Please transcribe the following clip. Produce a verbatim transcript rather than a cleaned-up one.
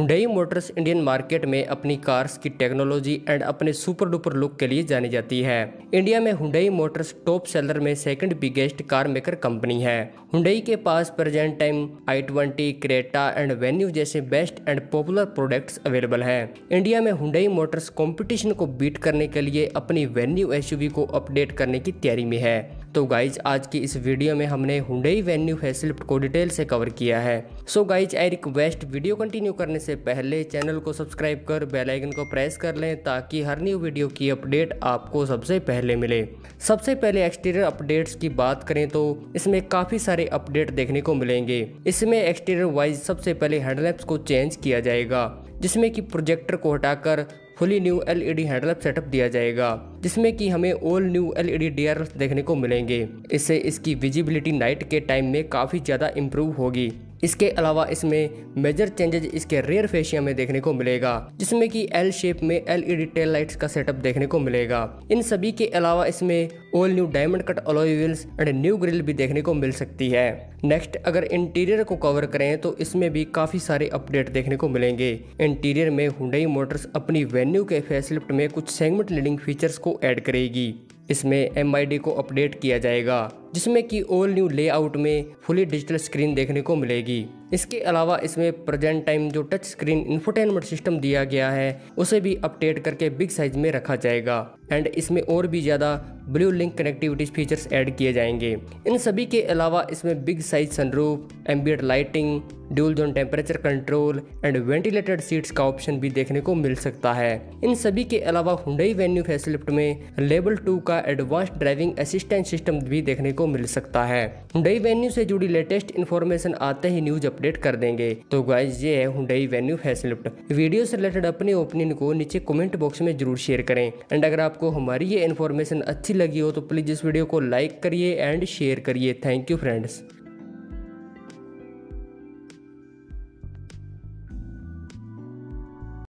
Hyundai Motors Indian market में अपनी cars की टेक्नोलॉजी एंड अपने सुपर डुपर लुक के लिए जानी जाती है। इंडिया में हुंडई मोटर्स टॉप सेलर में second biggest car maker company है। हुंडई के पास present time i twenty, Creta and Venue जैसे best and popular products available हैं। इंडिया में हुंडई मोटर्स कंपटीशन को बीट करने के लिए अपनी वेन्यू एसयूवी को अपडेट करने की तैयारी में है। तो गाइज आज की इस वीडियो में हमने हुंडई वेन्यू फेसलिफ्ट को डिटेल से कवर किया है। So guys I request video continue करने से पहले चैनल को सब्सक्राइब कर बेल आइकन को प्रेस कर लें ताकि हर न्यू वीडियो की अपडेट आपको सबसे पहले मिले। सबसे पहले एक्सटीरियर अपडेट्स की बात करें तो इसमें काफ़ी सारे अपडेट देखने को मिलेंगे। इसमें एक्सटीरियर वाइज सबसे पहले हेडलैम्प्स को चेंज किया जाएगा, जिसमें कि प्रोजेक्टर को हटाकर fully new LED headlamp setup दिया जाएगा, जिसमें कि हमें ऑल न्यू एलईडी डीआरएल देखने को मिलेंगे। इससे इसकी विजिबिलिटी नाइट के टाइम में काफ़ी ज़्यादा इम्प्रूव होगी। इसके अलावा इसमें मेजर चेंजेस इसके रेयर फेशिया में देखने को मिलेगा, जिसमें कि एल शेप में एलईडी टेल लाइट्स का सेटअप देखने को मिलेगा। इन सभी के अलावा इसमें all new diamond cut alloy wheels and new grille भी देखने को मिल सकती है। नेक्स्ट अगर इंटीरियर को कवर करें तो इसमें भी काफ़ी सारे अपडेट देखने को मिलेंगे। इंटीरियर में हुंडई मोटर्स अपनी वेन्यू के फेसलिफ्ट में कुछ सेगमेंट लीडिंग फीचर्स को ऐड करेगी। इसमें एम आई डी को अपडेट किया जाएगा, जिसमें कि ऑल न्यू लेआउट में फुली डिजिटल स्क्रीन देखने को मिलेगी। इसके अलावा इसमें प्रेजेंट टाइम जो टच स्क्रीन इंफोटेनमेंट सिस्टम दिया गया है उसे भी अपडेट करके बिग साइज में रखा जाएगा एंड इसमें और भी ज़्यादा Blue Link connectivity features add किए जाएंगे। इन सभी के अलावा इसमें big size sunroof, ambient lighting, dual zone temperature control and ventilated seats का ऑप्शन भी देखने को मिल सकता है। इन सभी के अलावा हुंडई वेन्यू फेसलिफ्ट में लेवल टू का एडवांस्ड ड्राइविंग असिस्टेंट सिस्टम भी देखने को मिल सकता है। हुंडई वेन्यू से जुड़ी लेटेस्ट इन्फॉर्मेशन आते ही न्यूज अपडेट कर देंगे। तो गाइस ये है हुंडई वेन्यू फेसलिफ्ट। वीडियो से रिलेटेड अपने ओपिनियन को नीचे कमेंट बॉक्स में जरूर शेयर करें एंड अगर आपको हमारी ये इन्फॉर्मेशन अच्छी लगी हो तो प्लीज इस वीडियो को लाइक करिए एंड शेयर करिए। Thank you friends.